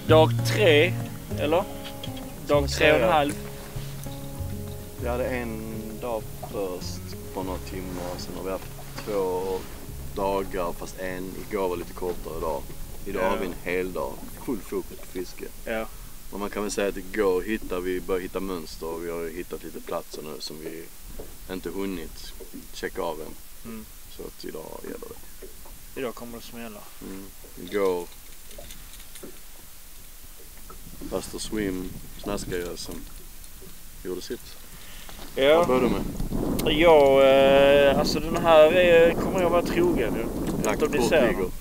Dag 3, eller? Dag 3,5. Vi hade en dag först på några timmar. Sen har vi haft 2 dagar, fast igår var lite kortare dag. Idag har vi en hel dag. Full fokus på fiske. Ja. Och man kan väl säga att igår vi börjar hitta mönster. Och vi har hittat lite platser nu som vi inte hunnit checka av än. Mm. Så att idag gäller det. Idag kommer det smälla. Igår Buster Swim, Snaskagösen gjorde sitt. Ja. Vad började du med? Alltså den här kommer jag vara trogen nu. Lagt om ni på ser. Tiger.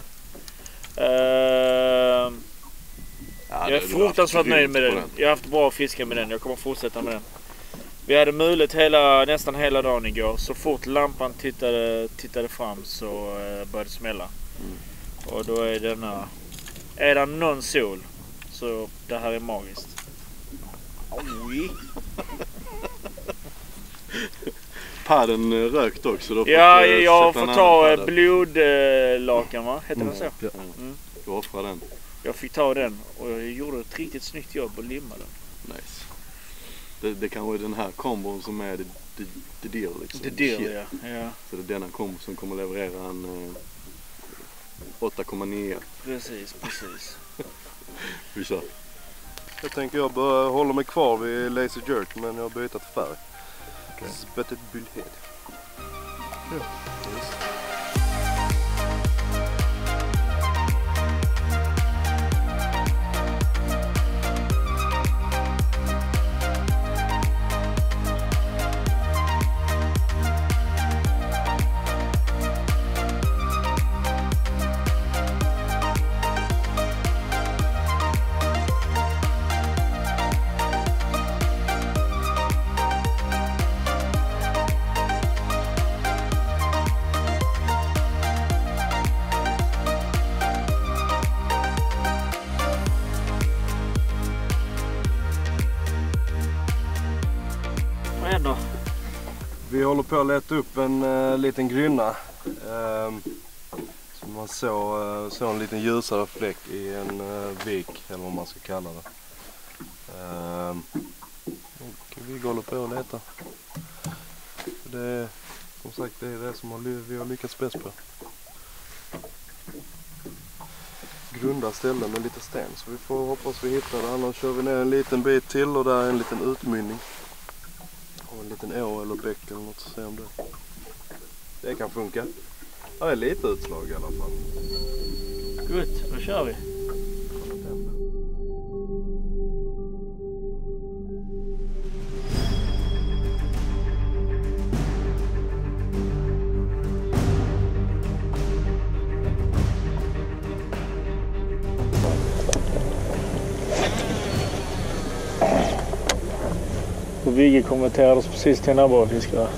Jag är fruktansvärt nöjd med den. Jag har haft bra fiske med den. Jag kommer fortsätta med den. Vi hade möjligt nästan hela dagen igår. Så fort lampan tittade fram så började det smälla. Och då är det någon sol. Så det här är magiskt. Oj. Padden rökt också då. Ja, jag får ta blodlakan, va? Heter den så? Ja. Du offrar den. Jag fick ta den och jag gjorde ett riktigt snyggt jobb och limma den. Nice. Det kanske är den här kombon som är the deal liksom. The deal, ja. Så det är denna kombo som kommer leverera en 8,9. Precis. Vi kör. Jag tänker jag börjar hålla mig kvar vid Lazy Jerk, men jag har bytt färg. Spettet Bullhead. Ja. Yes. Vi håller på att leta upp en liten grynna. Så man såg en liten ljusare fläck i en vik, eller vad man ska kalla det. Och vi håller på att leta. Det är, som sagt, det är det som vi har lyckats bäst på. Grunda ställen med lite sten, så vi får hoppas vi hittar det. Annars kör vi ner en liten bit till och där är en liten utmynning. Och en liten å eller bäck eller något, så se om det kan funka. Det är lite utslag i alla fall. Gott, då kör vi. Och Vigge konverterade oss precis till en abborrfiskare.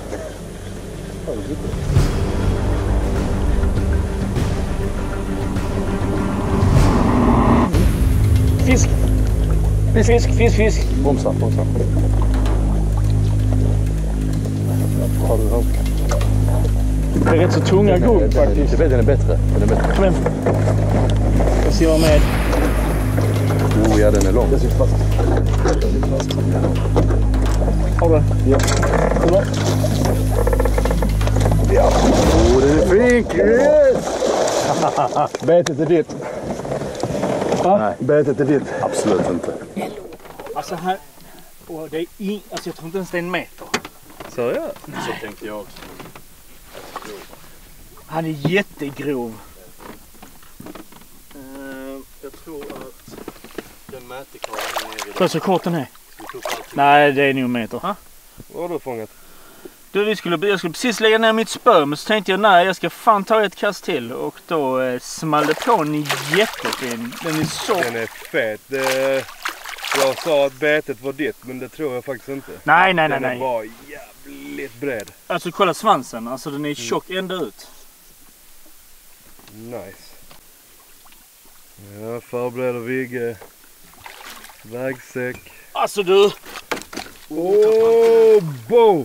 Fisk! Fisk! Bromsa. Har du hört? Det är rätt så tunga gugg faktiskt. Den är bättre. Kom igen. Jag ser vad med. Oh ja, den är lång. Den sitter fast. Har du? Ja. Kolla. Ja. Oh, det är fint! Yes! Betet är ditt. Nej, betet är ditt. Absolut inte. Alltså här... Och det är alltså jag tror inte ens det är en meter. Så ja. Så tänkte jag också. Han är jättegrov. Jag tror att den mätekarlen är nere i Kolla så kort den är. Nej, det är nog en meter. Vad har du fångat? Du, jag skulle precis lägga ner mitt spö, men så tänkte jag nej, jag ska fan ta ett kast till. Och då small det på en jättefin. Den är så... Den är fet. Jag sa att betet var ditt, men det tror jag faktiskt inte. Nej. Den var jävligt bred. Alltså kolla svansen, alltså den är tjock ända ut. Nice. Ja, förbereder Vigge. Vägsäck. Alltså du! Åh, bo!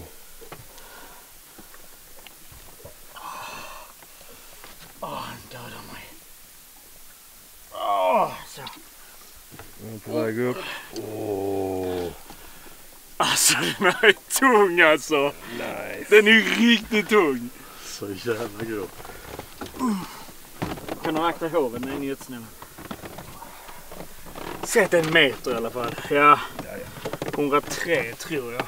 Han dödar mig. Så. Den är på väg upp. Åh. Alltså den här är tung alltså. Nice. Den är riktigt tung. Så jävla god. Kan du akta hoven? Den är jättesnäll. Sätt 1 meter i alla fall. Ja. 103 tror jag.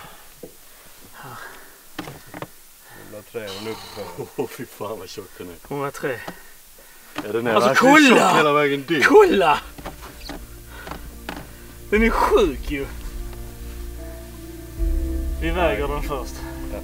103 är den uppe på. Åh fy fan vad tjock den är. 103. Ja, den är Alltså, verkligen kolla! tjock hela vägen dit. Kolla! Den är sjuk ju. Vi väger den först. Ja.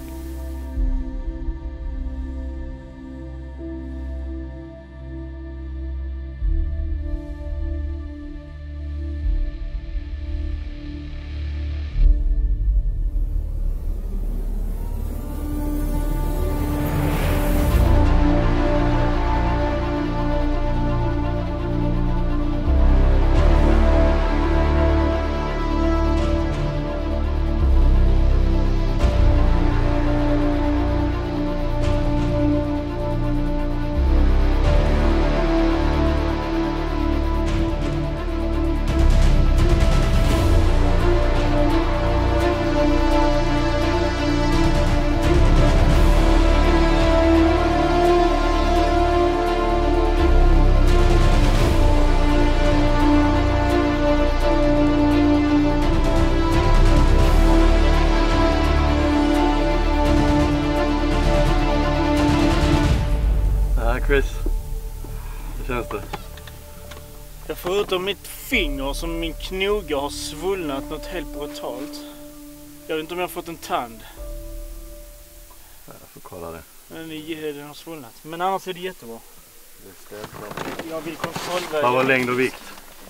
Chris, hur känns det? Jag förutom mitt finger som min knoge har svullnat något helt brutalt. Jag vet inte om jag har fått en tand. Jag får kolla det. Den har svullnat. Men annars är det jättebra. Det är städat. Jag vill kontrollväga. Vad var längd och vikt?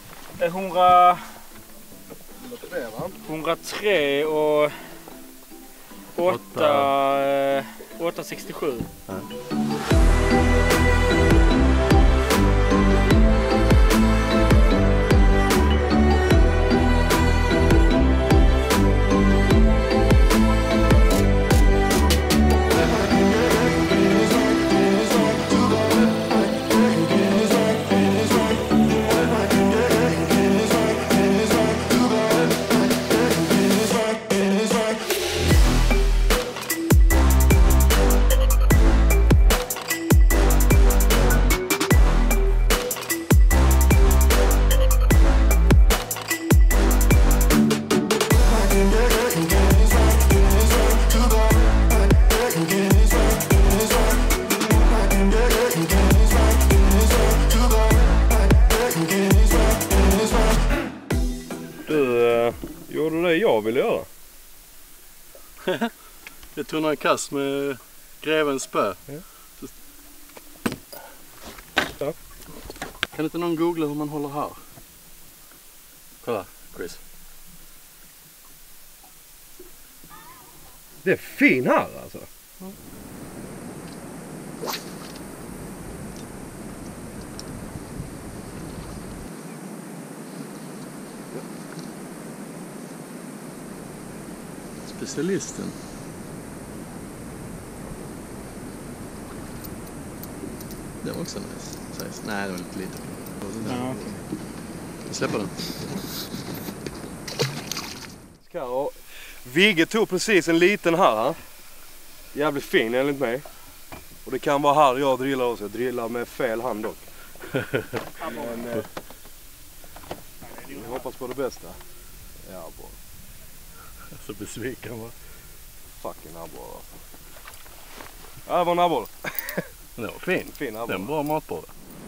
103 och 867. Ja. Gjorde du det jag ville göra? Jag tog några kast med grevens spö. Ja. Så... Ja. Kan inte någon googla hur man håller här? Kolla, Chris. Det är fin här alltså. Mm. Specialisten. Det var också nice. Size. Nej, det var lite lite. Ja. Vi släpper den. Vigge tog precis en liten här. Jävligt fin enligt mig. Och det kan vara här jag drillar också. Jag drillar med fel hand dock. Men jag hoppas på det bästa. Ja, bra. Så besviken va? Fucking abborre alltså. Ja, det var en abborre. Den var fin. Fin abborre. Den är en bra matborre.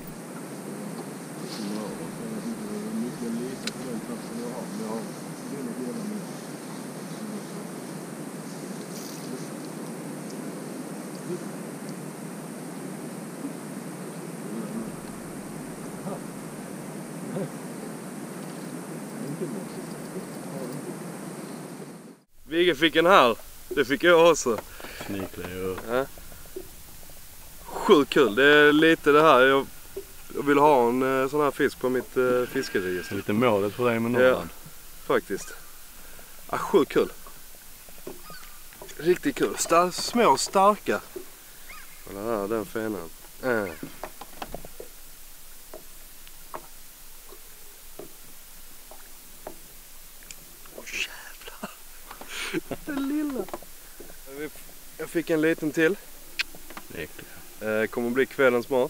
Vigge fick en här. Det fick jag också. Sniklig och... Ja. Sjukt kul. Det är lite det här. Jag vill ha en sån här fisk på mitt fiskeregister. Lite målet för dig med Norrland. Ja, faktiskt. Ja, sjukt kul. Riktigt kul. Små starka. Kolla här, den fenan. lilla. Jag fick en liten till. Kommer bli kvällens mat.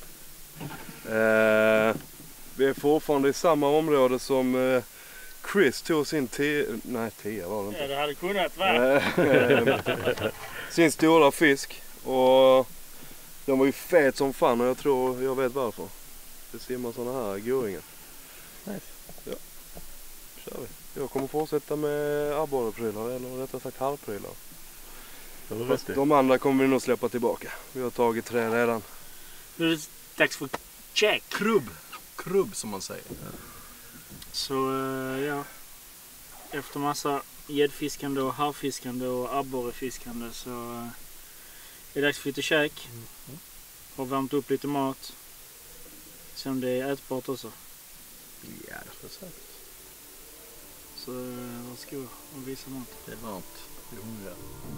Vi är fortfarande i samma område som Chris tog sin 10 var det inte. Ja, det hade kunnat vara. Sin stora fisk. Och den var ju fet som fan och jag tror jag vet varför. Det simmar såna här goingar. Nice. Ja. Kör vi. Jag kommer fortsätta med abborreprylar eller rättare sagt halvprylar. De andra kommer vi nog släppa tillbaka. Vi har tagit 3 redan. Nu är det dags för check. Krubb som man säger. Så ja, efter massa gäddfiskande och havfiskande och abborrefiskande så är det dags för lite käk. Har värmt upp lite mat. Sen det är ätbart också. Ja, det är säkert. Så varsågod och visa mat. Det är varmt. Det är hungriga.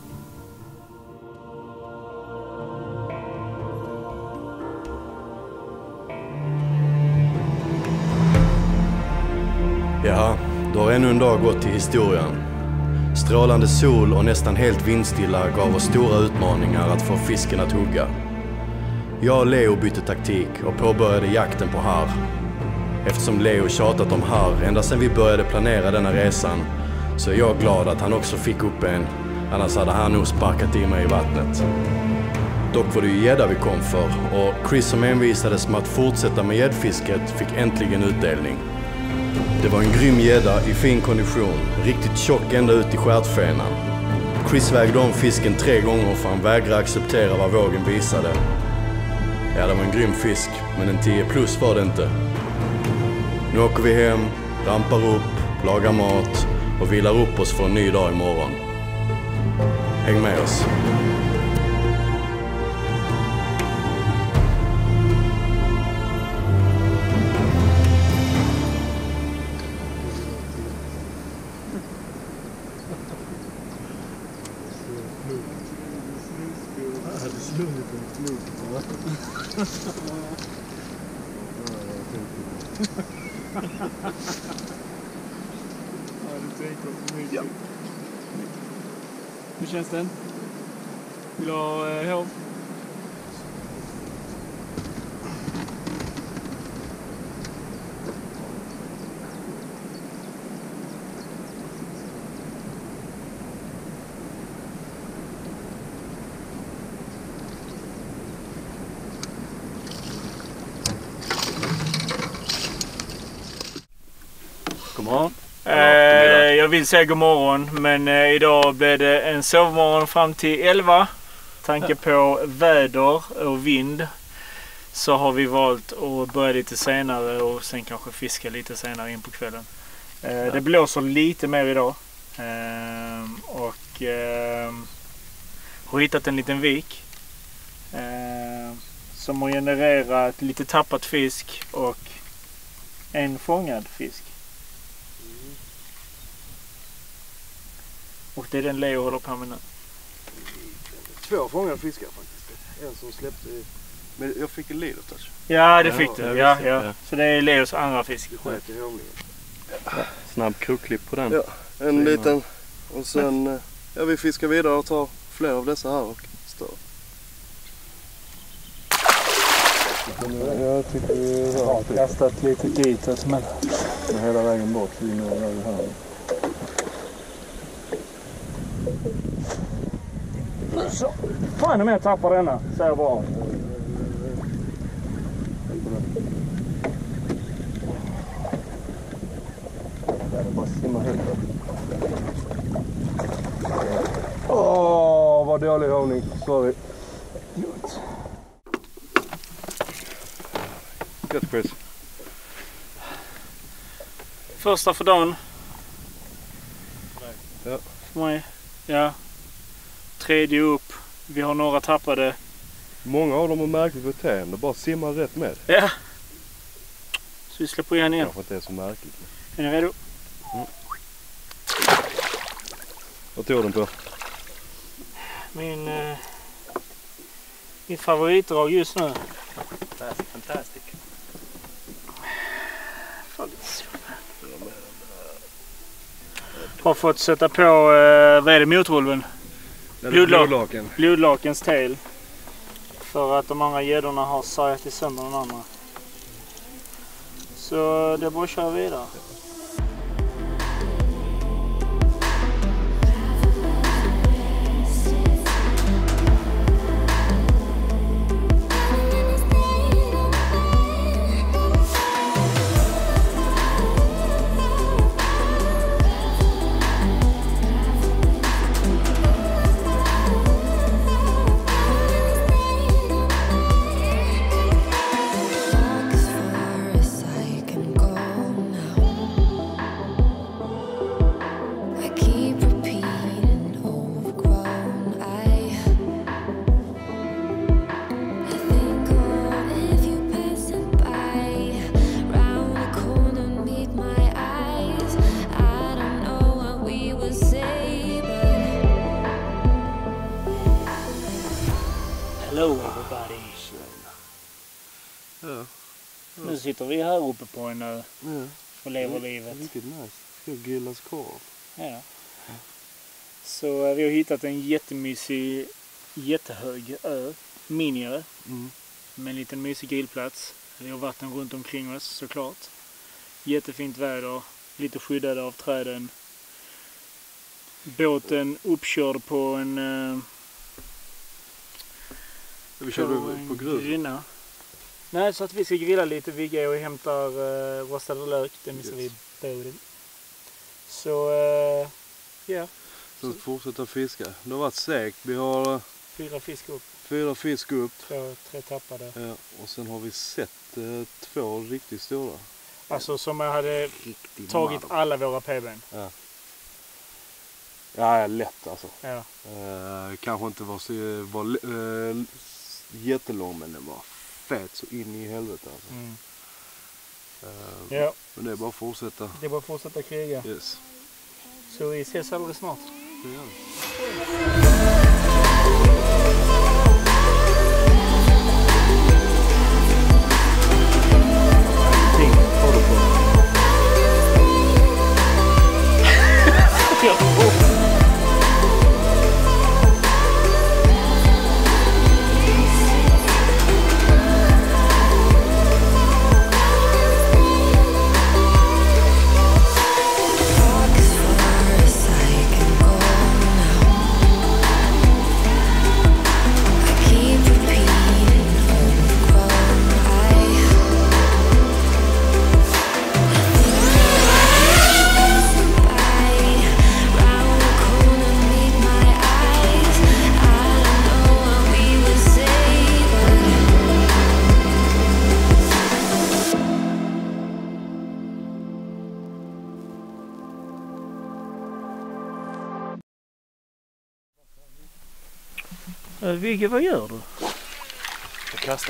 Ja, då har ännu en dag gått till historien. Strålande sol och nästan helt vindstilla gav oss stora utmaningar att få fisken att hugga. Jag och Leo bytte taktik och påbörjade jakten på harr. Eftersom Leo tjatat om harr ända sedan vi började planera denna resan så är jag glad att han också fick upp en, annars hade han nog sparkat i mig i vattnet. Dock var det ju gädda vi kom för och Chris som envisades med att fortsätta med gäddfisket fick äntligen utdelning. Det var en grym gädda i fin kondition, riktigt tjock ända ut i stjärtfenan. Chris vägde om fisken 3 gånger för han vägrade acceptera vad vågen visade. Ja, det var en grym fisk, men en 10 plus var det inte. Nu åker vi hem, dampar upp, lagar mat och vilar upp oss för en ny dag imorgon. Häng med oss. Hur känns den? Vill du ha hov? God morgon. Jag vill säga god morgon, men idag blev det en sovmorgon fram till 11. Tanke på väder och vind så har vi valt att börja lite senare och sen kanske fiska lite senare in på kvällen. Det blåser lite mer idag och har hittat en liten vik som har genererat lite tappat fisk och en fångad fisk. Och det är den Leo håller på med nu. 2 fångade fiskar faktiskt. En som släppte men jag fick en leader touch. Ja, det fick du. Ja. Så det är Leos andra fisk. Det sket i hållningen. Snabb kroklipp på den. Ja, en liten. Och sen vi fiskar vidare och tar fler av dessa här och större. Jag tycker vi har kastat lite dit men hela vägen bort så vi når vägen här. Så, fan om jag tappar denna, säger jag bara. Bara simma högt. Åh, vad dålig hållning. Sorry. Gött Chris. Första för dagen. Ja. För mig. Ja. 3:e upp. Vi har några tappade. Många av dem har märkligt beteende. Bara simmar rätt med. Ja. Så vi släpper igen. Kanske inte är så märkligt. Är ni redo? Mm. Vad tog den på? Mitt favoritdrag just nu. Fantastic. Har fått sätta på, vad är det, motorolven? Blodlakens tail. För att de andra gäddorna har sargat sönder den andra. Så det är bara att köra vidare. Hello everybody. Ja. Nu sitter vi här uppe på en ö och lever Det är livet. riktigt nice. Ska grillas korv. Ja. Så vi har hittat en jättemysig, jättehög ö, miniö, med en liten mysig grillplats. Vi har vatten runt omkring oss såklart. Jättefint väder, lite skyddade av träden. Båten uppkörd på en Vi kör på grus. grynna. Nej, så att vi ska grilla lite. Vi går och hämtar rostad lök. Det missar vi i båten. Så ja. Så fortsätta fiska. Det har varit segt. Vi har 4 fisk upp. 4 fisk upp. 3 tappade. Ja, och sen har vi sett 2 riktigt stora. Alltså som jag hade tagit alla våra p-ben. Ja. Ja, lätt alltså. Ja. Kanske inte var jättelång, men den var fett så in i helvete alltså. Ja. Men det är bara att fortsätta. Det är bara att fortsätta kriga. Yes. Så vi ses alldeles snart. Det gör vi. Vigge, vad gör du? Kasta.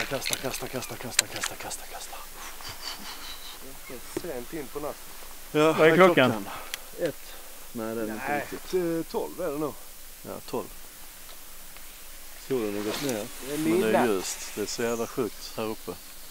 Sent in på natten. Ja, vad är klockan? 1. Nej, det är inte riktigt. 12 är det nog. Ja, 12. Solen har gått ner. Men det är ljust. Det är så jävla sjukt här uppe.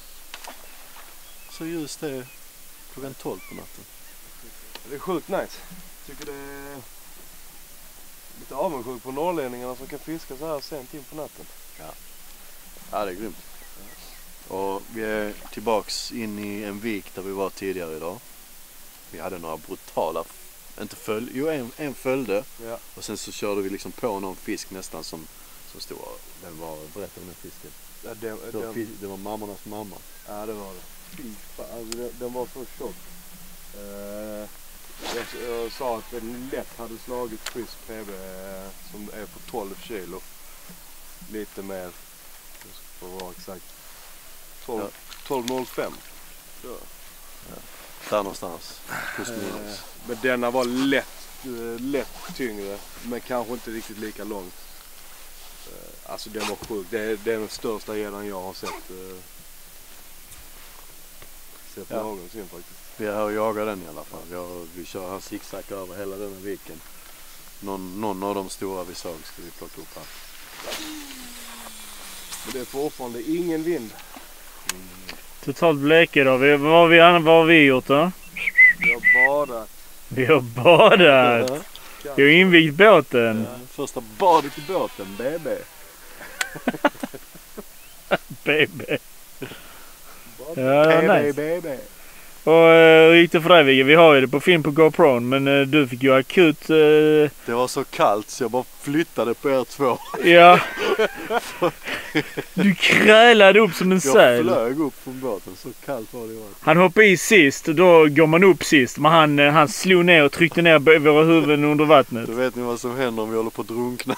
Så ljust det är klockan 12 på natten. Det är sjukt nice. Tycker det är lite avundsjuk på norrlänningarna som kan fiska så här sent in på natten. Ja, det är grymt. Och vi är tillbaks in i en vik där vi var tidigare idag. Vi hade några brutala, en följde. Ja. Och sen så körde vi liksom på någon fisk nästan som stod, den var, berätta om den fisken. Ja, det var mammornas mamma. Ja, det var det. Alltså, den var så tjock. Jag sa att den lätt hade slagit schysst PB som är på 12 kilo. Lite mer, för att vara exakt. 12,05. Ja. Där någonstans. Men denna var lätt tyngre, men kanske inte riktigt lika lång. Alltså den var sjuk. Det är den största gäddan jag har sett någonsin faktiskt. Vi är här och jagar den i alla fall. Vi kör här zigzag över hela den här viken. Någon av de stora vi såg ska vi plocka upp här. Men det är fortfarande ingen vind. Totalt bleke då. Vad har vi gjort då? Vi har badat. Vi har badat. Jag har invigt båten. Ja, första badet i båten, BB. BB. Ja, nice. BB. Och hur gick det för dig, Vigge? Vi har ju det på film på GoPro, men du fick ju akut... Det var så kallt så jag bara flyttade på er två. Ja. Du krälade upp som en säl. Jag flög upp från båten, så kallt var det. Han hoppade i sist och då går man upp sist. Men han slog ner och tryckte ner våra huvuden under vattnet. Då vet ni vad som händer om vi håller på att drunkna.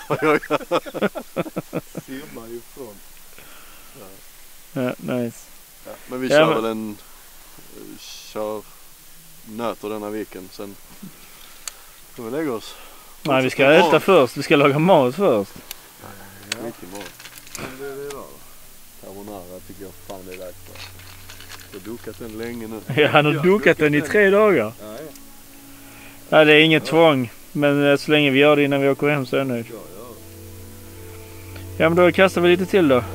Simmar ju ifrån. Ja, nice. Ja, men vi kör väl kör nöter denna viken, sen får vi lägga oss. Nej, vi ska äta först. Vi ska laga mat först. Ja. Mycket mat. Men det är det idag då. Carbonara tycker jag fan det är dags för. Jag har dukat den länge nu. Ja, han har dukat den i 3 dagar. Ja, det är inget tvång. Men så länge vi gör det innan vi åker hem så är jag nöjd. Ja, men då kastar vi lite till då.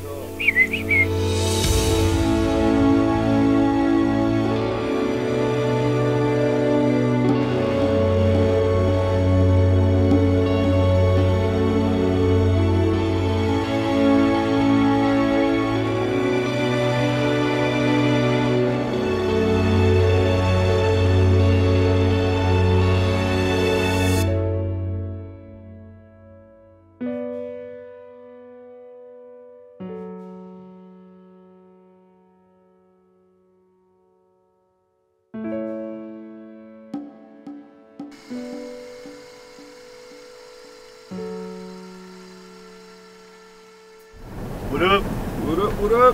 What up? What up? What up?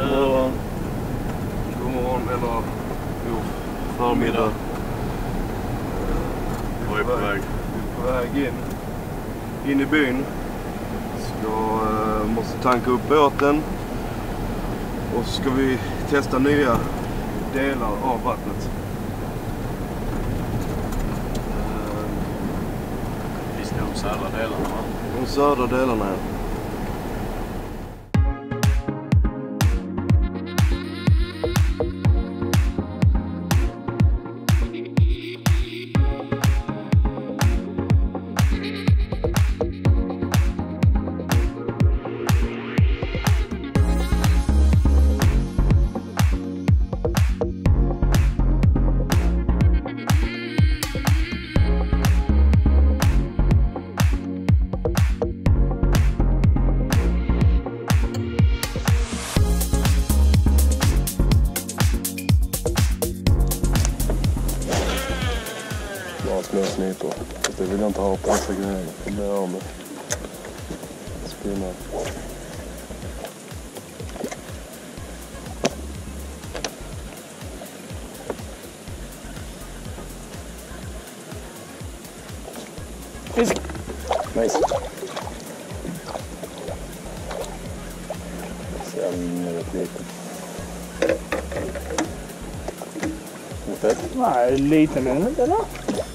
God morgon eller förmiddag. Jag är på väg. På väg in i byn. Måste tanka upp båten. Och så ska vi testa nya delar av vattnet. Visst är de södra delarna, va? De södra delarna, ja. Små snipor. Det vill jag inte ha på dessa grejer. Det blir av med. Spinnar. Fisk! Nice. Ser rätt lite. Fett? Nej, liten är den inte, eller?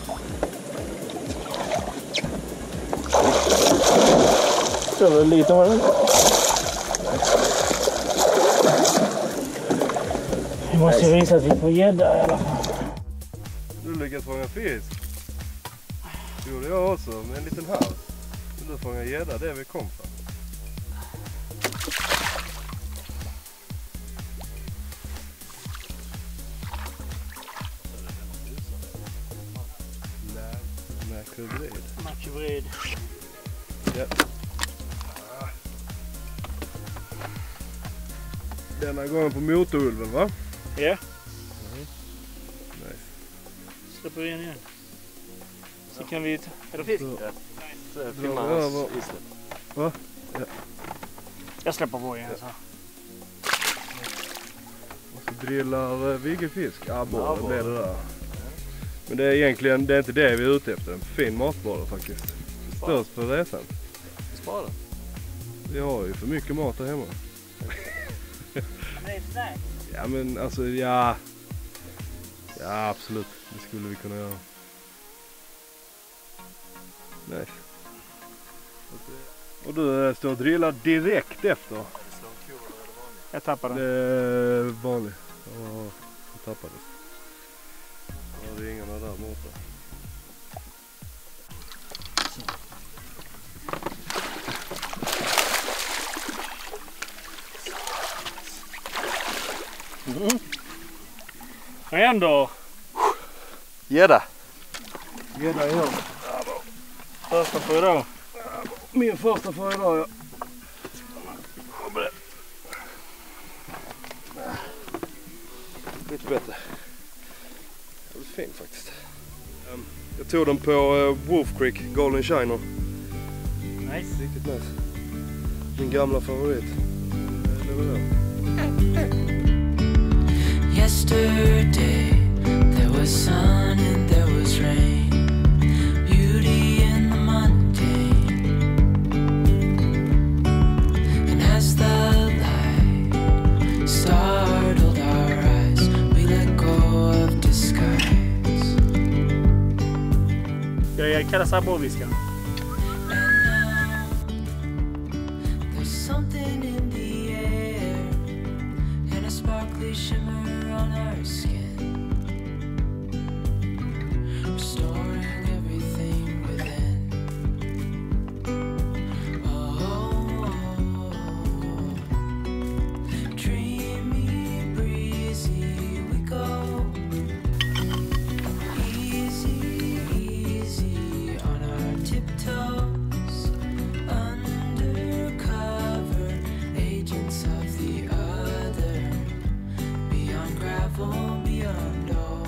Så var det lite var det. Vi måste ju visa att vi får gädda i alla fall. Du lyckas fånga fisk. Det gjorde jag också med en liten hals. Du fångar gädda, det vi kom för. Makubrid. Ja. Denna gången på motorulven, va? Ja. Nice. Släpper vi in igen. Så kan vi ta... Är det fisk? Va? Ja. Jag släpper på igen så. Och så drillar Vigge fisk. Abborre blir det där. Men det är egentligen det är inte det vi är ute efter. En fin matborre faktiskt. Störst för resan. Spara. Vi har ju för mycket mat där hemma. Ja men alltså ja. Ja absolut. Det skulle vi kunna göra. Nice. Och du står och drillar direkt efter. Jag tappade Det den. är vanligt. Ja, jag tappade. Ja, det är ingarna där borta. Men ändå. Gädda. Gädda i håll. Första för idag. Min första för idag, ja. Lite bättre. Det var fint faktiskt. Jag tog den på Wolf Creek, Golden Shiner. Nice. Riktigt nice. Min gamla favorit. Det var det. Yesterday there was sun and there was rain, beauty in the mundane. And as the light startled our eyes, we let go of disguise. Jag kallar sabborviska. And now there's something in the air and a sparkly shimmer on our skin, restoring everything within. Oh, dreamy, breezy we go. Easy, easy on our tiptoes, undercover agents of the other, beyond gravel, beyond all.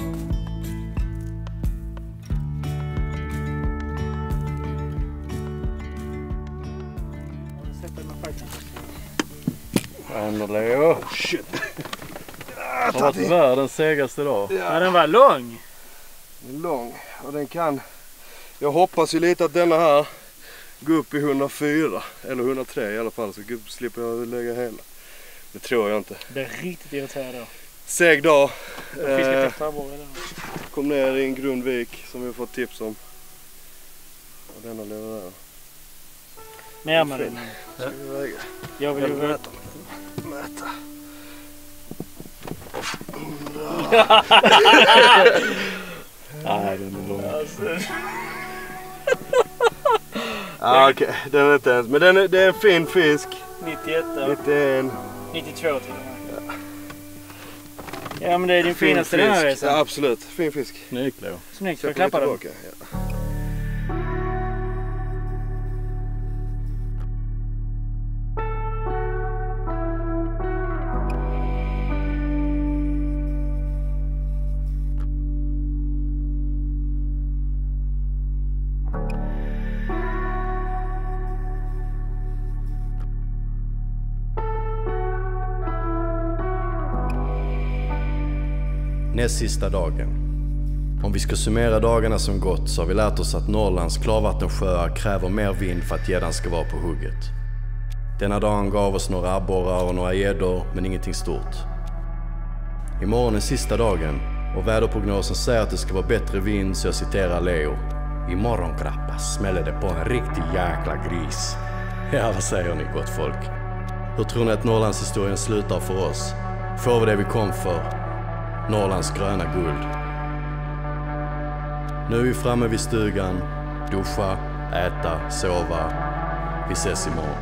Ändå Leo. Shit. Det har varit världens segaste dag. Ja, den var lång. Den är lång och den kan... Jag hoppas ju lite att denna här går upp i 104 eller 103 i alla fall, så slipper jag lägga hela. Det tror jag inte. Det är riktigt irriterande då. Seg dag. Jag fiskade efter abborre där. Kom ner i en grundvik som vi har fått tips om. Och denna lever där. Ner med den. Ska vi väga? Jag vill ju mäta. Nej, den är lång. Okej, den är inte ens. Men det är en fin fisk. 91. 91. 92 till och med. Ja, men det är din finaste den här resan. Ja, absolut. Fin fisk. Snyggt Leo. Snyggt, ska jag klappa den? Ja. Näst sista dagen. Om vi ska summera dagarna som gått så har vi lärt oss att Norrlands klarvattensjöar kräver mer vind för att gäddan ska vara på hugget. Denna dagen gav oss några abborrar och några gäddor, men ingenting stort. Imorgon är sista dagen och väderprognosen säger att det ska vara bättre vind, så jag citerar Leo. Imorgon grabbar smäller det på en riktig jäkla gris. Ja, vad säger ni gott folk? Hur tror ni att Norrlandshistorien slutar för oss? Får vi det vi kom för? Norrlands gröna guld. Nu är vi framme vid stugan. Duscha, äta, sova. Vi ses imorgon.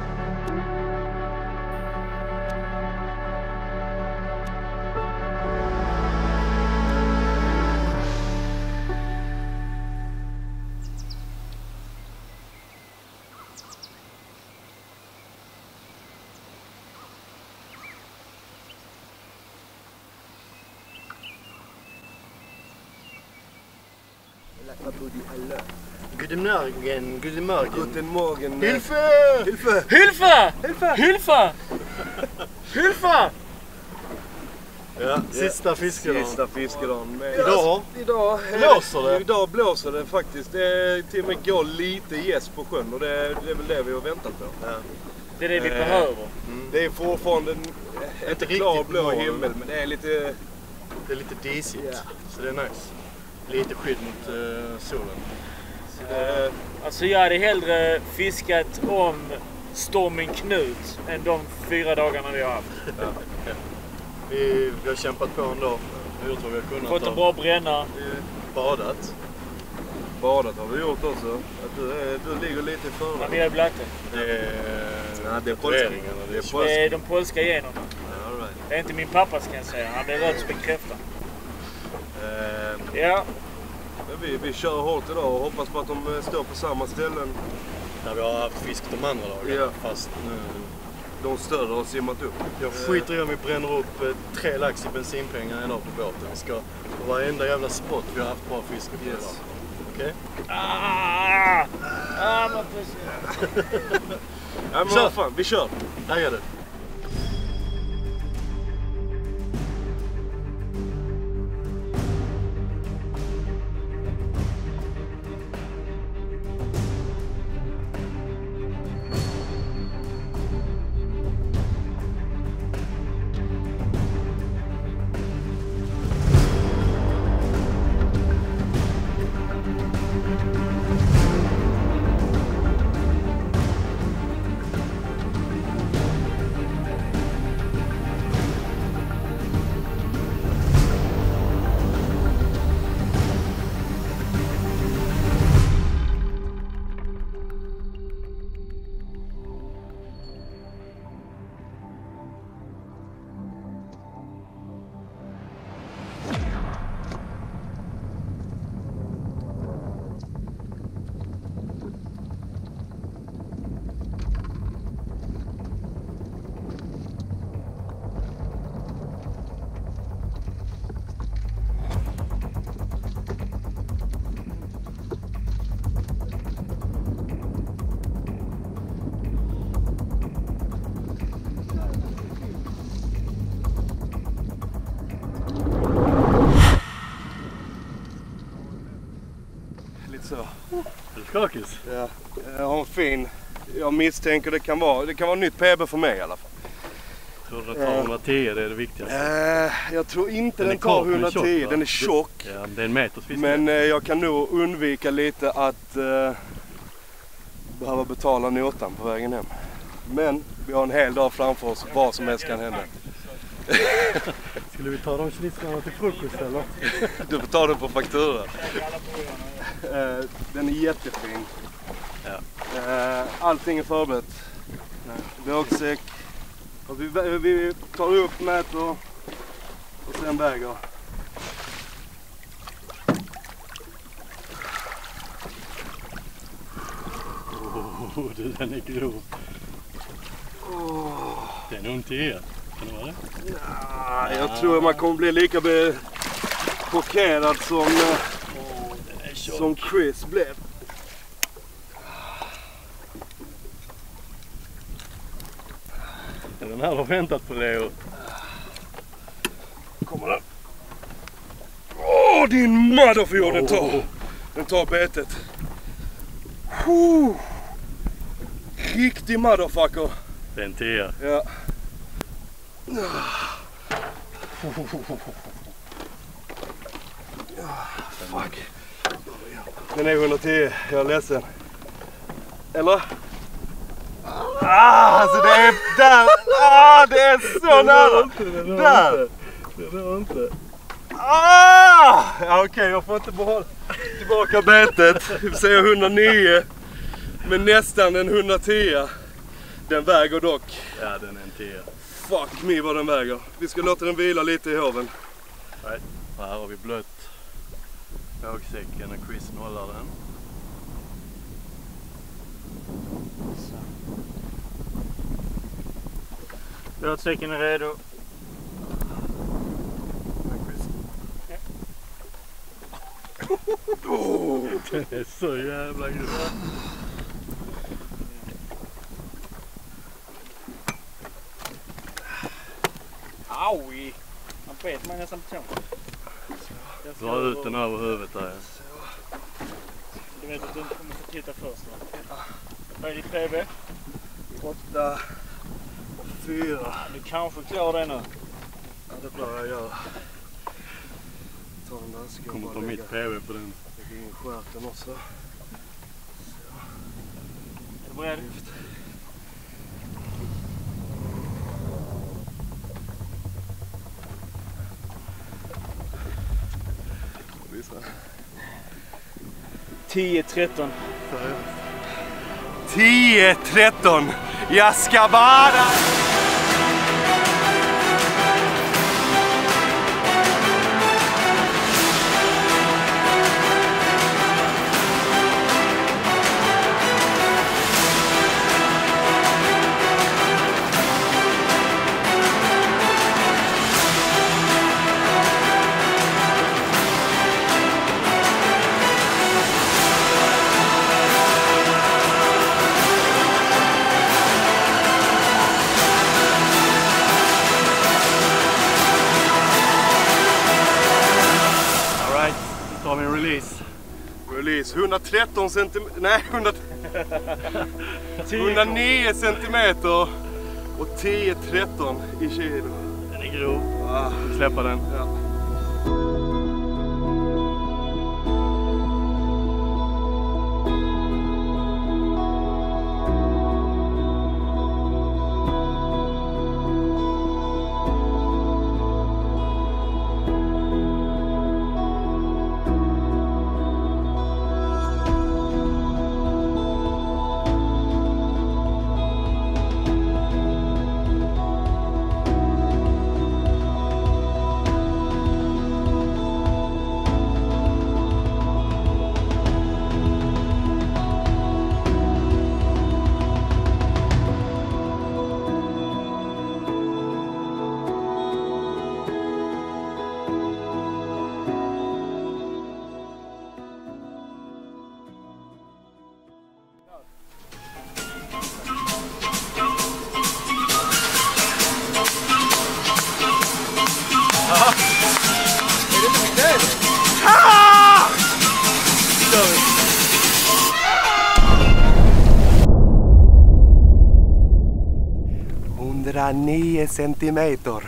Guten Morgen. Hilfe! Hilfe! Hilfe! Hilfe! Hilfe! Ja, Sista fiskedagen. Sista fiskedagen. Idag blåser det. det. Idag blåser det faktiskt. Det till och med går lite gäss på sjön och det är väl det vi har väntat på. Ja. Det är det vi behöver. Det är fortfarande inte klar blå himmel, men det är lite... Det är lite disigt, Ja. så det är nice. Lite skydd mot solen. Alltså jag hade hellre fiskat om stormen Knut än de 4 dagarna vi har haft. Vi har kämpat på ändå. Vi har gjort vad vi har kunnat. Fått en bra bränna. Badat. Badat har vi gjort också. Att du ligger lite i förra. Men vi är blatte. Det är polska. Det är de polska generna. All right. Det är inte min pappas kan jag säga. Han blev röd som en kräfta. Ja. Vi kör hårt idag och hoppas på att de står på samma ställen. Där vi har haft fisk de andra dagarna. Ja. Fast nu... De större har simmat upp. Jag skiter i om vi bränner upp 3 lax i bensinpengar idag på båten. Vi ska på varenda jävla spot vi har haft bra fisk på idag. Okej? Men precis. Ja, men vad fan, vi kör. Där är det. Så. Är du skakis? Ja, jag har en fin. Jag misstänker det kan vara nytt PB för mig i alla fall. Tror du den tar 110? Det är det viktigaste. Jag tror inte den är tar kort, men 110. tjock, va? Den är tjock. Ja, det är en meters fisk. Men jag kan nog undvika lite att behöva betala notan på vägen hem. Men vi har en hel dag framför oss. Vad som helst kan hända. Skulle vi ta de schnitzlarna till frukost eller? Du får ta den på faktura. Den är jättefin. Ja. Allting är förberett. Vågsäck. Vi tar upp, mäter och sen väger. Du, den är grov. Det är nog inte er. Kan det vara det? Ja, jag tror man kommer bli lika chockerad som Chris blev. Den här har väntat på Leo. Kommer den. Åh, din motherfucker, den tar betet. Riktig motherfucker. Det är en 10. Ja. Fuck. Den är 110, jag är ledsen. Eller? Alltså det är där! Det är så nära! Där! Det var inte. Ja, okej, jag får inte behålla tillbaka betet. Vi säger 109. Men nästan en 110. Den väger dock. Ja, den är en 10. Fuck me vad den väger. Vi ska låta den vila lite i hoven. Nej, här har vi blött vågsäcken och Chris nollar den. Vågsäcken är redo. Den är så jävla grov. Aui! Han bet mig nästan på tån. Dra ut den över huvudet där. Du vet att du inte kommer få titta först va? Vad är ditt PB? 8, 4. Du kanske klarar det nu. Ja, det bör jag göra. Ta den där skål. Kommer ta mitt PB på den. Lägger in skärten också. Är du beredd? Visa. 10-13. 10-13. Jag ska bara... Release 113 centimeter. Nej, 109 centimeter och 10-13 i kilo. Den är grov. Släppa den. Ja. Ah! 9 centimeter.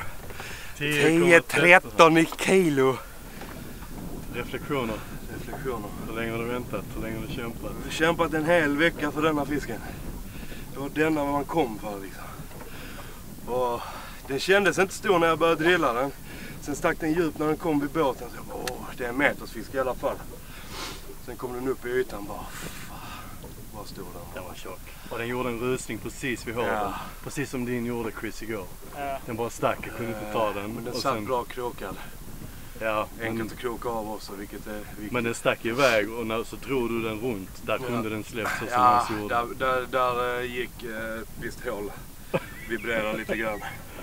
10-13 i kilo. Reflektioner. Hur länge har du väntat? Hur länge har du kämpat? Jag har kämpat en hel vecka för denna fisken. Det var denna man kom för liksom. Och den kändes inte stor när jag började drilla den. Sen stack den djupt när den kom vid båten. Så jag bara, det är en metersfisk i alla fall. Sen kom den upp i ytan bara, vad stod den? Den var tjock. Och den gjorde en rusning precis vid hålen. Ja. Precis som din gjorde, Chris, igår. Ja. Den bara stack, jag kunde inte ta den. Men den satt sen bra krokad. Ja, enkelt att kroka av också, vilket är viktigt. Men den stack iväg och när så drog du den runt. Där kunde den släppa så som han gjorde. Där gick visst hål. Vibrerade lite grann.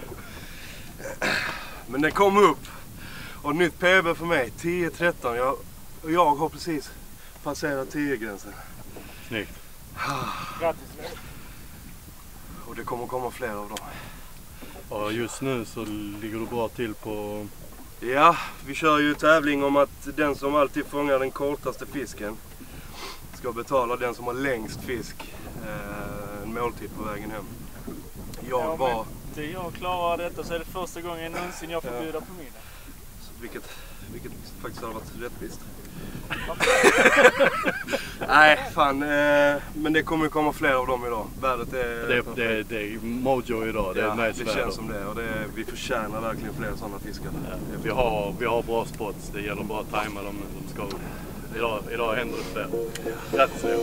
Men den kom upp. Och nytt PB för mig, 10-13. Jag har precis passerat 10-gränsen. Snyggt. Grattis. Och det kommer komma fler av dem. Och just nu så ligger du bra till på... Ja, vi kör ju tävling om att den som alltid fångar den kortaste fisken ska betala den som har längst fisk en måltid på vägen hem. Jag klarar detta så är det första gången någonsin jag får bjuda på middag. Vilket faktiskt har varit rättvist. Nej, fan. Men det kommer komma fler av dem idag. Värdet är... Det är mojo idag. Det är nice det känns som det. Och vi förtjänar verkligen fler sådana fiskar. Ja, vi har bra spots. Det gäller bara att tajma dem när de ska upp. Idag händer det fler. Grattis, Leo.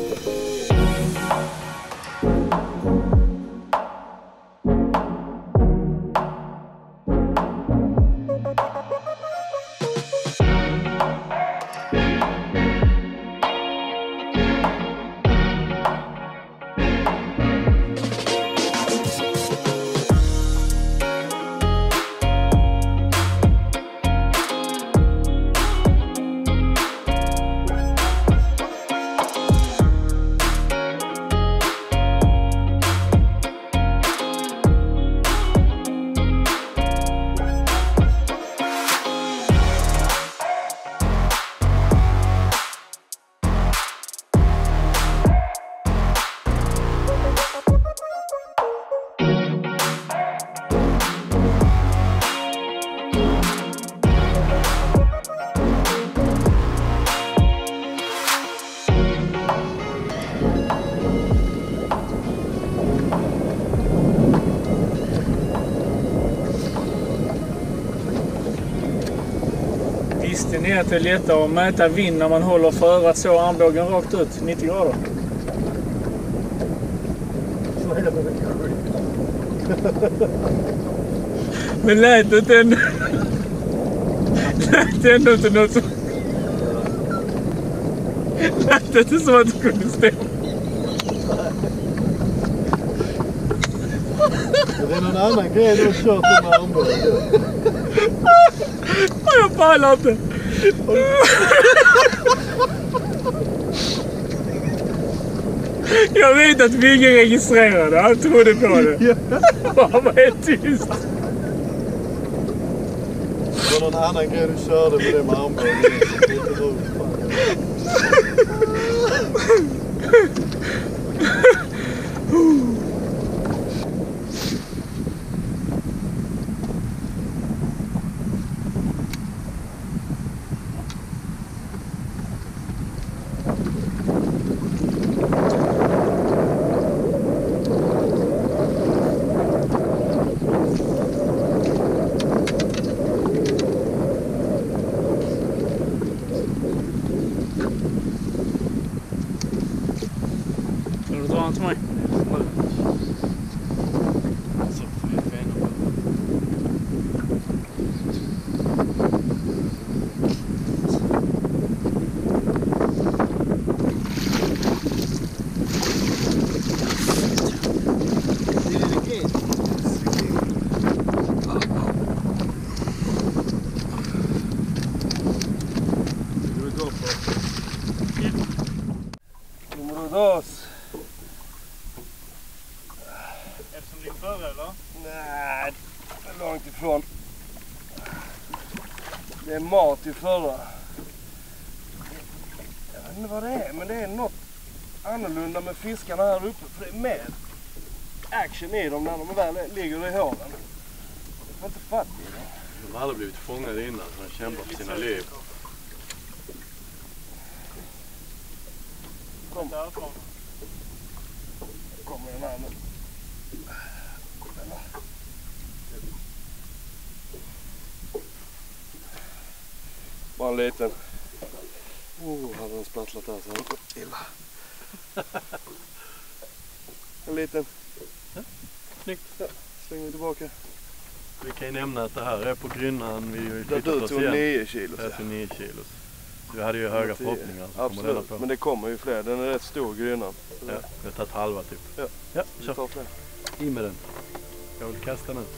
Visste ni att det är lättare att mäta vind när man håller för örat så armbågen rakt ut 90 grader? Men lät det ändå... Lät det ändå inte något som... Lät det inte som att det kunde stämma? Det är någon annan grej du har kört med armbågen. Jag pallar inte. Jag vet att Vigge registrerade. Han trodde på det. Bara var helt tyst. Det var någon annan grej du körde med det med armbågen. Så drar han till mig. Eftersom din förra eller? Nej, det är långt ifrån. Det är mat i förra. Jag vet inte vad det är, men det är något annorlunda med fiskarna här uppe. För det är mer action i dem när de väl ligger i hålen. Jag får inte fatt i det. De har aldrig blivit fångade innan, de kämpar för sina liv. Kommer den här nu. Bara en liten. Hade den sprattlat där så hade det gått illa. En liten. Ja, snyggt. Ja, slänger vi tillbaka. Vi kan ju nämna att det här är på Grynnan. Vi har ju Där flyttat du oss tog igen. 9 kilo. Jag tog 9 kilo. Så vi hade ju höga förhoppningar. Så absolut, kommer på. men det kommer ju fler. Den är rätt stor, Grynnan. Ja, vi har tagit halva typ. Ja, vi vi kör. tar fler. I med den. Jag vill kasta nu.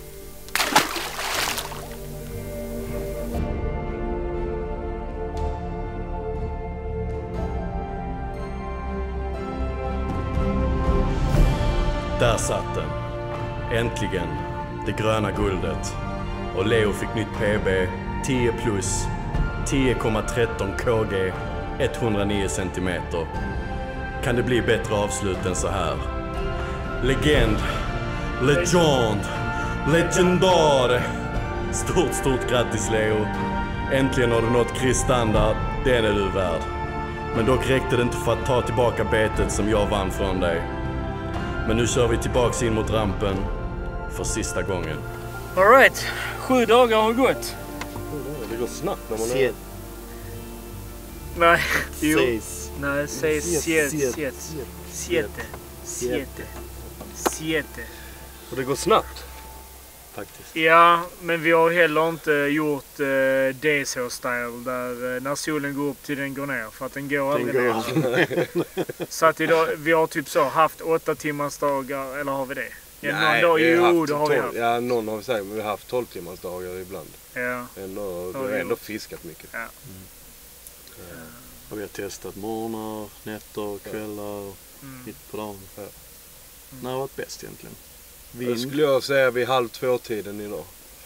Där satt den. Äntligen. Det gröna guldet. Och Leo fick nytt PB. 10 plus. 10,13 kg. 109 centimeter. Kan det bli bättre avslut än så här? Legend. Legend. Legendare. Stort grattis Leo. Äntligen har du nått Chris-standard. Den är du värd. Men dock räckte det inte för att ta tillbaka betet som jag vann från dig. Men nu kör vi tillbaks in mot rampen för sista gången. All right. 7 dagar har gått. Det går snabbt när man är... Nej, jo. Seis. Nej, säg siete. Och det går snabbt. Faktiskt. Ja, men vi har heller inte gjort DSH-style där när solen går upp till den går ner. För att den går aldrig ner. Så att idag, vi har typ så haft 8 timmars dagar, eller har vi det? Ja, Nej, någon dag, vi har jo, haft det har vi 12, haft. Ja, någon har vi sagt, men vi har haft 12 timmars dagar ibland. Ja. Ändå, Ja, vi har vi ändå gjort. fiskat mycket. Ja. Och vi har testat morgnar, nätter, kvällar, mitt på dagen. Ja. När har varit bäst egentligen? Det skulle jag säga vid 1:30 idag.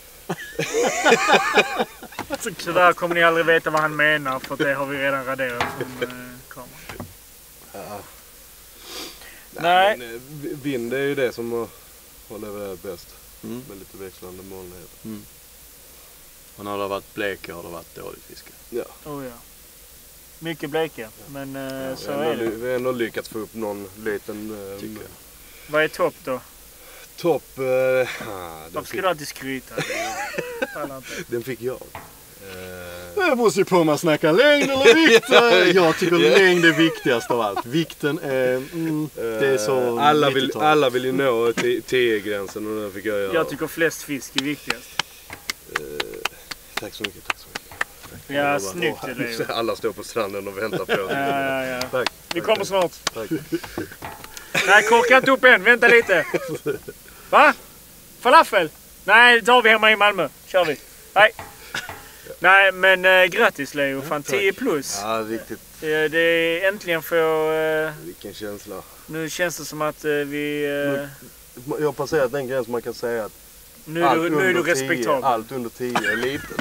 Så där kommer ni aldrig veta vad han menar, för det har vi redan raderat från kameran. Ja. Nej. Men, vind är ju det som har levererat bäst. Med lite växlande molnighet. Och när det har varit blek har det varit dåligt fiske. Ja. Oh, ja. Mycket bleka, men så vi har är det. Vi har ändå lyckats få upp någon liten... Tycker jag. Vad är topp då? Topp... Varför ska du alltid skryta? Den fick jag. Det måste ju på med att snacka längd eller vikt. Jag tycker längd är viktigast av allt. Vikten är... det är så... Alla vill ju nå 10-gränsen och den fick jag göra. Jag tycker flest fisk är viktigast. Tack så mycket, tack så mycket. Ja, snyggt det Leo. Alla står på stranden och väntar på oss. Ja. Tack. Vi kommer snart. Tack. Nej, korka inte upp än. Vänta lite. Va? Falafel? Nej, det tar vi hemma i Malmö. Kör vi. Nej. Nej, men grattis Leo. Fan, 10 plus. Ja, riktigt. Det är äntligen för... Vilken känsla. Nu känns det som att vi... Jag har passerat den gräns man kan säga att nu är du respektabel. Allt under 10 är litet.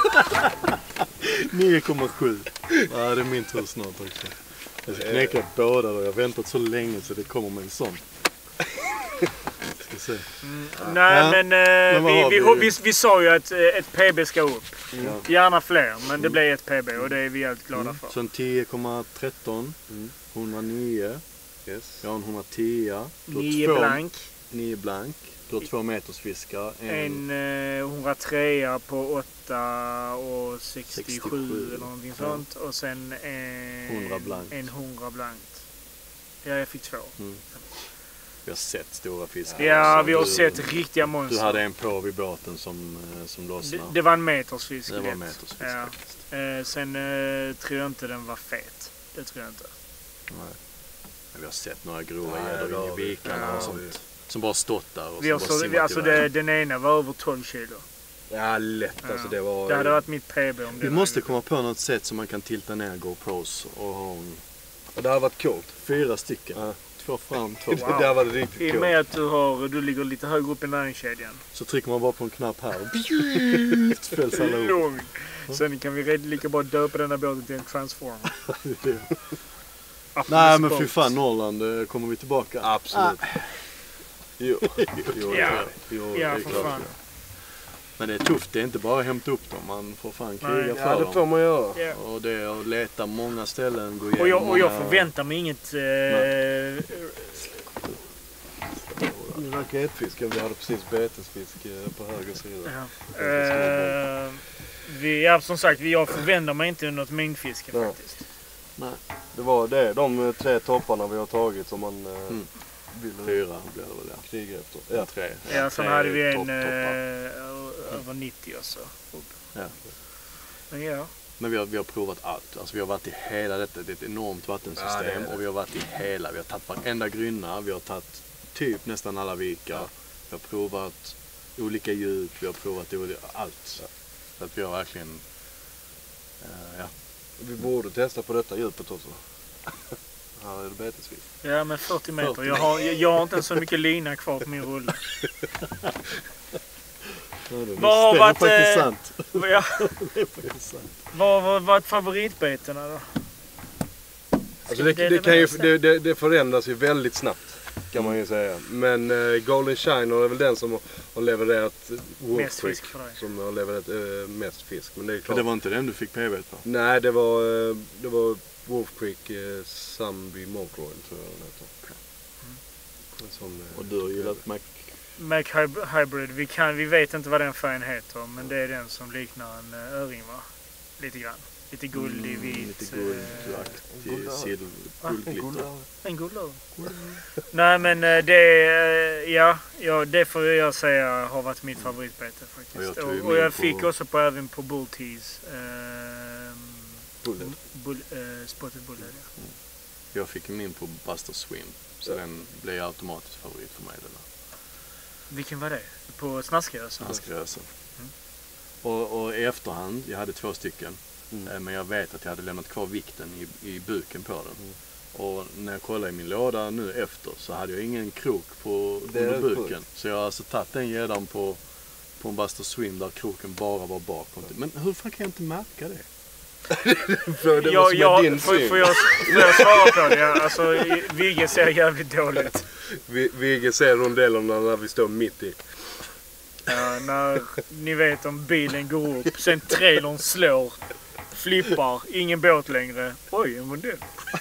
9,7. Ja, det är min tur snart också. Jag ska knäcka båda och jag har väntat så länge så det kommer med en sån. Ska se. Nej, men vi sa ju att ett PB ska upp. Ja. Gärna fler, men det blev ett PB och det är vi helt glada för. Så en 10,13. 109. Yes. Jag har en 110. 9 blank. 9 blank. Du har 2 meters fiskar. En 103 på 8,67 eller någonting sånt. Och sen en 100 blankt. En 100 blankt. Ja, jag fick 2. Vi har sett stora fiskar. Ja, Så vi har sett riktiga monster. Du hade en på vid båten som lossnade. Det var en metersfisk. Det var en metersfisk. Ja. Sen tror jag inte den var fet. Det tror jag inte. Nej. Vi har sett några grova gäddor inne i vikarna och sånt. Som bara stått där och den ena var över 12 kilo. Ja, lätt. Alltså, det hade varit mitt PB om det. Vi måste komma på något sätt som man kan tilta ner GoPros och ha det hade varit coolt. 4 stycken. Ja. 2 fram, 2 wow. Det hade varit riktigt coolt. I och med att du ligger lite högre upp i näringskedjan. Så trycker man bara på en knapp här och fälls alla upp. Långt. Sen kan vi lika bara döpa den här båten till en transformer. Nej men fy fan, Norrland kommer vi tillbaka. Absolut. Jo, ja, för fan. Men det är tufft, det är inte bara att hämta upp dem, man får fan kriga för dem. Ja, det får man göra. Yeah. Och det är att leta många ställen, gå igenom och jag förväntar mig inget... Nu verkar ett vi hade precis betesfisk på höger sida. Ja. Som sagt, jag förväntar mig inte något mängdfiske faktiskt. Nej. Det var det, de 3 topparna vi har tagit som man... 4 blir det väl, kriga efter. Ja, 3. Ja, sen hade vi en över 90 och så. Ja. Men ja. Men vi har provat allt. Alltså vi har varit i hela detta, det är ett enormt vattensystem och vi har varit i hela. Vi har tagit varenda grynna, vi har tagit typ nästan alla vikar. Vi har provat olika djup, vi har provat allt. Så att vi har verkligen, Vi borde testa på detta djupet också. Här är det betesfisk. Ja, men 40 meter. Jag har inte så mycket lina kvar på min rulle. Vad har varit... faktiskt sant. Ja. Det är faktiskt sant. Vad har varit favoritbeterna då? Alltså det förändras ju väldigt snabbt kan man ju säga. Men Golden Shiner är väl den som har levererat Wolf Creek som har levererat mest fisk. Men det är klart. Men det var inte den du fick PV på? Nej, det var Wolf Creek Zombie Monroe tror jag den heter. Och du har gillat Mac Hybrid. Vi vet inte vad den färgen heter, men det är den som liknar en öring, va? Lite grann. Lite guldig, vit. Lite guldaktig, guldglitter. En guldöring. Nej, men det får jag säga har varit mitt favoritbete faktiskt. Och jag fick också även på Bull Tees. Spotted Bullhead, ja. Jag fick min på Buster Swim. Så den blev automatiskt favorit för mig. Vilken var det? På Snaskrösen? Snaskrösen. Och i efterhand, jag hade 2 stycken. Men jag vet att jag hade lämnat kvar vikten i buken på den. Och när jag kollade i min låda nu efter så hade jag ingen krok under buken. Så jag har alltså tagit den gäddan på en Buster Swim där kroken bara var bakom. Men hur fan kan jag inte märka det? Får jag svara på det? Alltså, Vigge ser jävligt dåligt. Vigge ser rondellerna när vi står mitt i. Ja, när ni vet om bilen går upp, sen trailern slår, flippar, ingen båt längre. Oj, en modell.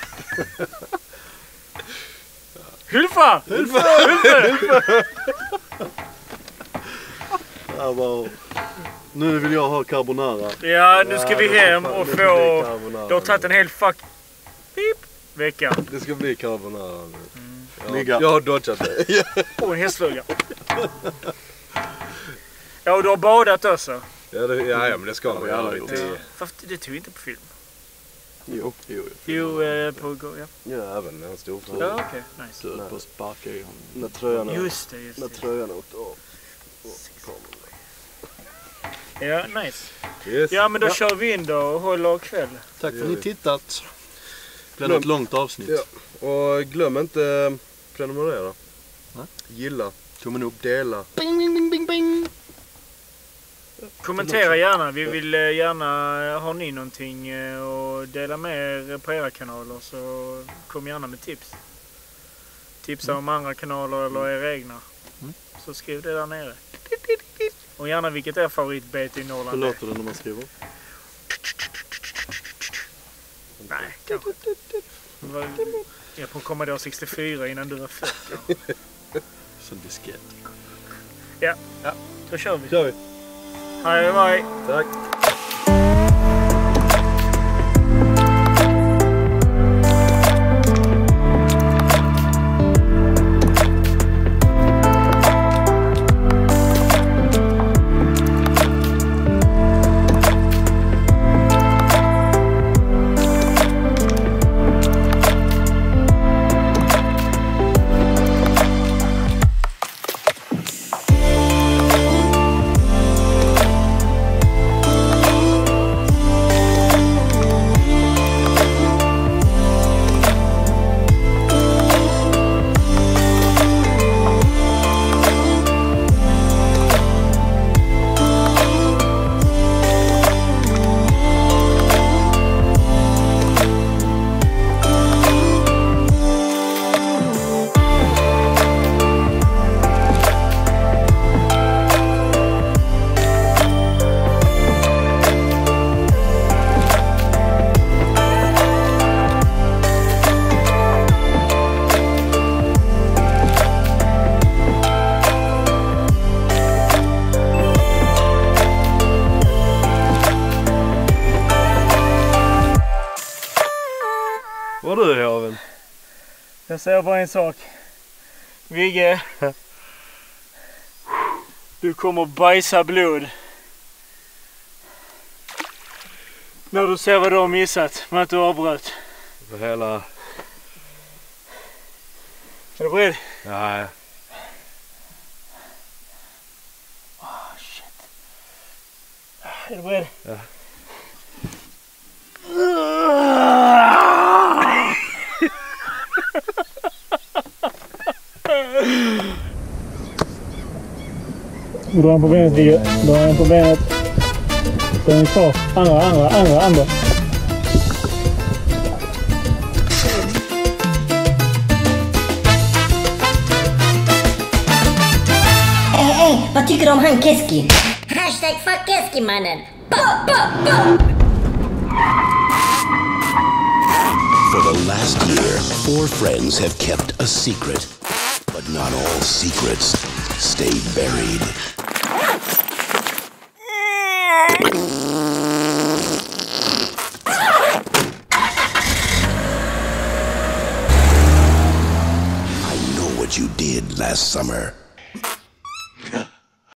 Hulfa! Nu vill jag ha carbonara. Ja, nu ska vi hem och få... Du har tagit en hel vecka. Det ska bli carbonara nu. Jag har dodgat det. Och en hästlugga. Ja, och du har badat också. Ja, men det ska man göra lite. Fast det tog inte på film. Jo, ja, även en stor fråga. Ja, okej, nice. Du på sparka i honom. När tröjan Just det. När tröjan åkte av. Ja, nice. Yes. Ja, men då kör vi in då och håller kväll. Tack för att ni tittat. Det blev ett långt avsnitt. Ja. Och glöm inte prenumerera. Gilla. Tummen upp. Dela. Bing, bing, bing, bing, bing. Kommentera gärna. Vi vill gärna ha ni någonting och dela med er på era kanaler, så kom gärna med tips. Tipsa om andra kanaler eller era egna. Så skriv det där nere. Och gärna vilket är favoritbete i Norrland. Hur låter det när man skriver? Nej, kanske. Jag får komma då 64 innan du var född. Som diskett. Ja, då kör vi. Hej, bye. Tack. Vad du är av en? Jag säger bara en sak. Vigge. Du kommer bajsa blod. När du ser vad du har missat med att du avbröt. För hela... Är du beredd? Nej. Shit. Är du beredd? Ja. Du drar en på benet, Vigge. Du drar en på benet. Den är kvar. Andra. Vad tycker du om han Keski? Hashtag fuck Keski-mannen. For the last year, 4 friends have kept a secret. But not all secrets stay buried. I know what you did last summer.